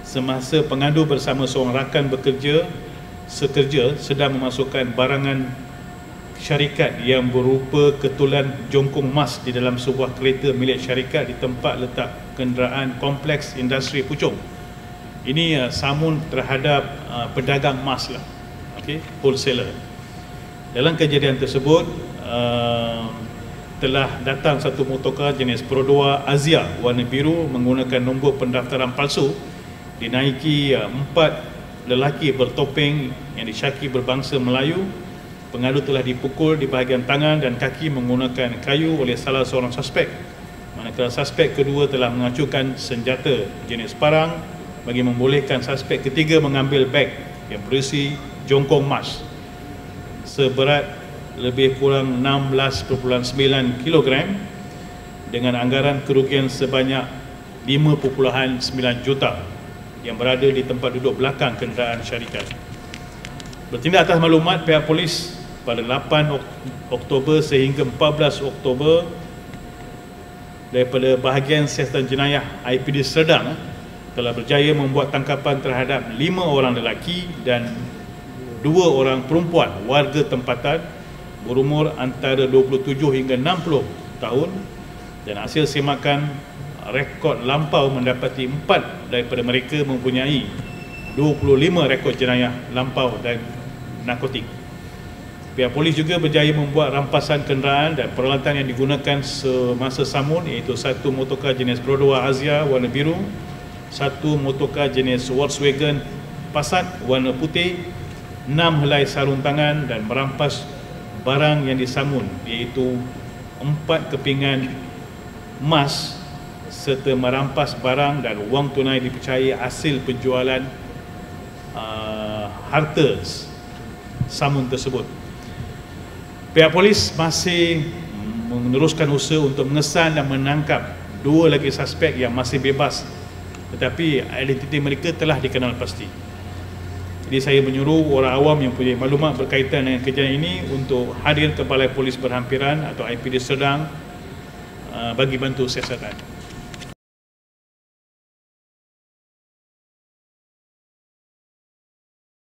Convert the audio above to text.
semasa pengandu bersama seorang rakan sekerja sedang memasukkan barangan syarikat yang berupa ketulan jongkong emas di dalam sebuah kereta milik syarikat di tempat letak kenderaan kompleks industri Puchong. Ini samun terhadap pedagang emas lah, wholesaler. Dalam kejadian tersebut telah datang satu motorkar jenis Perodua Azia warna biru menggunakan nombor pendaftaran palsu, dinaiki 4 lelaki bertopeng yang disyaki berbangsa Melayu. Pengalu telah dipukul di bahagian tangan dan kaki menggunakan kayu oleh salah seorang suspek, manakala suspek kedua telah mengacukan senjata jenis parang bagi membolehkan suspek ketiga mengambil beg yang berisi jongkong emas seberat lebih kurang 16.9 kg dengan anggaran kerugian sebanyak 5.9 juta yang berada di tempat duduk belakang kenderaan syarikat. Bertindak atas maklumat, pihak polis pada 8 Oktober sehingga 14 Oktober daripada bahagian Siasatan Jenayah IPD Serdang telah berjaya membuat tangkapan terhadap 5 orang lelaki dan 2 orang perempuan warga tempatan berumur antara 27 hingga 60 tahun, dan hasil semakan rekod lampau mendapati 4 daripada mereka mempunyai 25 rekod jenayah lampau dan narkotik. Pihak polis juga berjaya membuat rampasan kenderaan dan peralatan yang digunakan semasa samun, iaitu satu motorkar jenis Perodua Azia warna biru, satu motorkar jenis Volkswagen Passat warna putih, 6 helai sarung tangan, dan merampas barang yang disamun, iaitu 4 kepingan emas serta merampas barang dan wang tunai dipercayai hasil penjualan harta samun tersebut. Pihak polis masih meneruskan usaha untuk mengesan dan menangkap 2 lagi suspek yang masih bebas, tetapi identiti mereka telah dikenal pasti. Jadi saya menyuruh orang awam yang punya maklumat berkaitan dengan kejadian ini untuk hadir ke Balai Polis Berhampiran atau IPD Serdang bagi bantu siasatan.